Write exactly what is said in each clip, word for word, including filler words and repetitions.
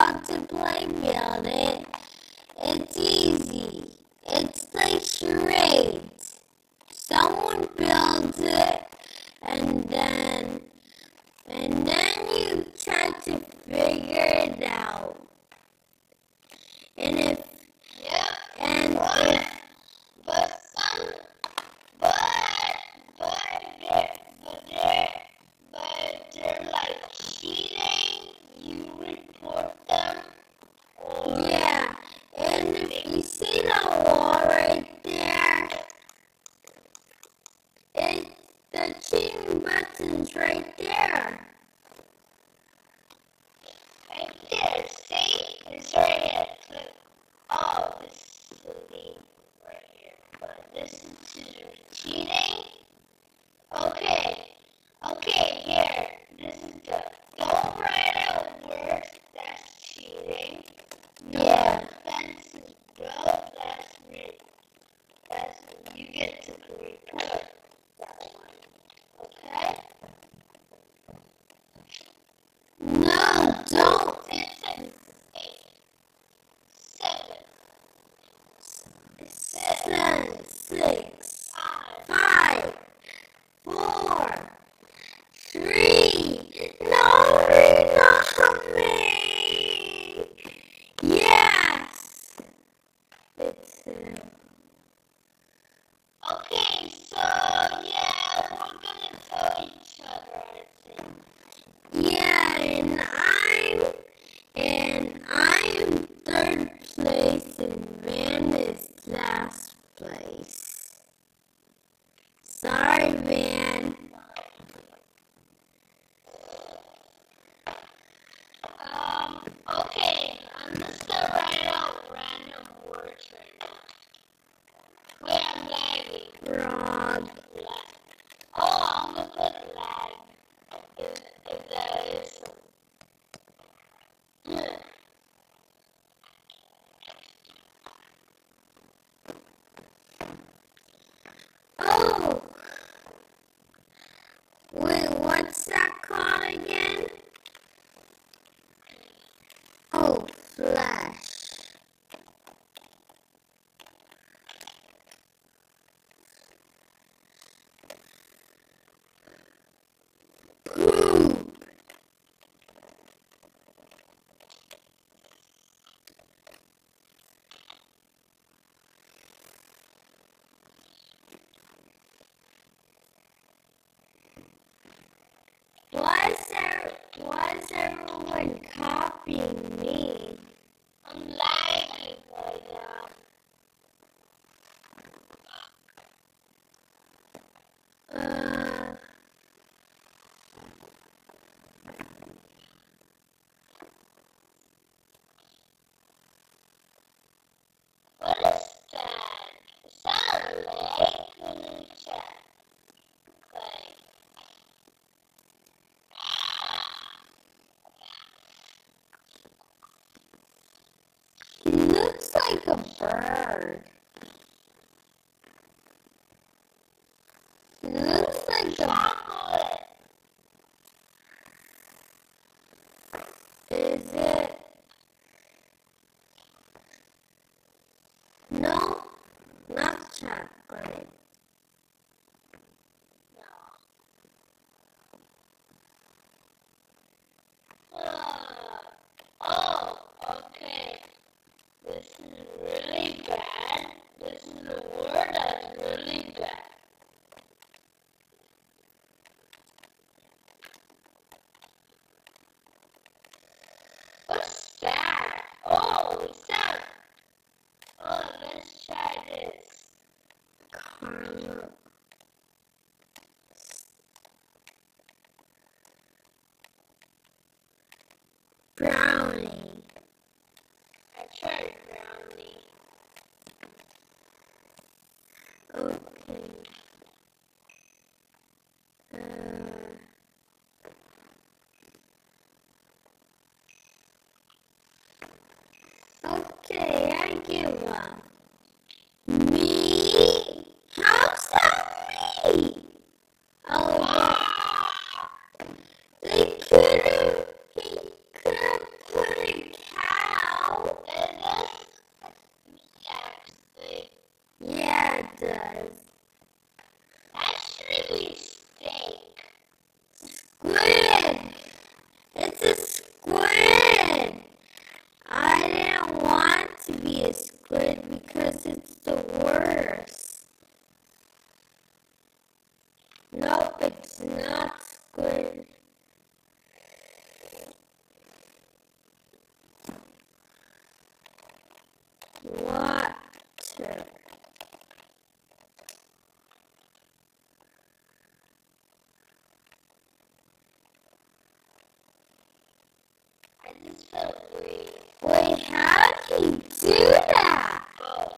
how to play build it. It's easy. It's like charades. Someone builds it, and then, and then you try to figure it out. And if, Yep. and But, if, but some, but, but they're, but they're, but they're like cheating. You report them. Or yeah, and if you see the wall right there, it's the cheating button's right there. right there, see? It's right here. Click. Oh, this is the name right here. But this is cheating. Okay. Okay, here. This is the don't write out words. That's cheating. Yeah. Fences, bro. That's re- That's you get to report that one. Okay. No, don't. Seven, eight, seven, Seven, six, five, five, four, three. No, not me. Yes. It's him. Okay, so yeah, we're gonna tell each other, I think. Yeah, and I'm and I'm third place and Van is last place. Sorry, Van. Um, okay, I'm gonna start writing out random words right now. Wait, I'm lagging. Rob. Lag. Oh, I'm gonna put lag. If, if that is. Yeah. Oh. Wait, what's that called again? Oh, Flash. Poop. Why is there, why is everyone copying me? I'm lagging right now. Uh, What is that? Is that a leg? What is that? Like, he looks like a bird. He looks like a, chocolate. is it? No, not chocolate. Uh, oh, okay. This is really bad. This is a word that's really bad. What's that? Oh, is that? Oh, let's try this. Caramel. Brownie. I tried brownie. Okay. Uh, okay, I give up. Me? How's that me? Oh, they, they could have, he could have put a does. Actually, we stink. Squid! It's a squid! I didn't want to be a squid because it's the worst. Nope, it's not squid. Water. I just felt weird. Wait, how do you do that? Oh.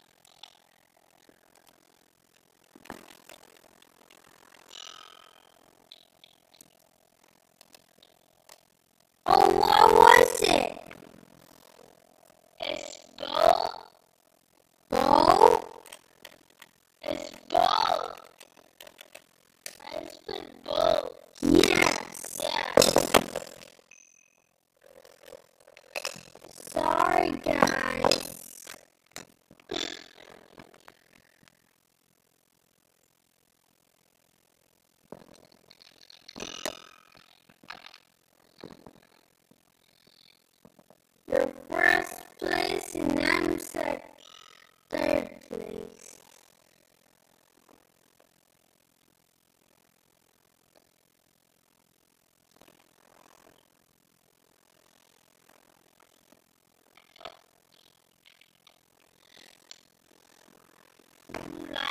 Oh, what was it? It's bowl. Bowl? It's bowl. I just put bowl. Yes. Yeah. Sorry, guys. You're first place and I'm sec- third place. La